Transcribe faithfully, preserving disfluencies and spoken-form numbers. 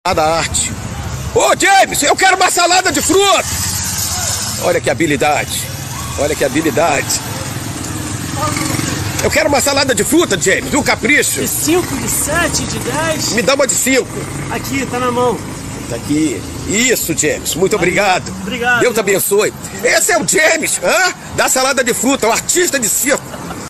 da arte. Ô, James, eu quero uma salada de fruta! Olha que habilidade. Olha que habilidade. Eu quero uma salada de fruta, James, um capricho. De cinco, de sete, de dez? Me dá uma de cinco. Aqui, tá na mão. Tá aqui. Isso, James. Muito obrigado. Obrigado. Deus te abençoe. Esse é o James, hã? Da salada de fruta, o artista de circo.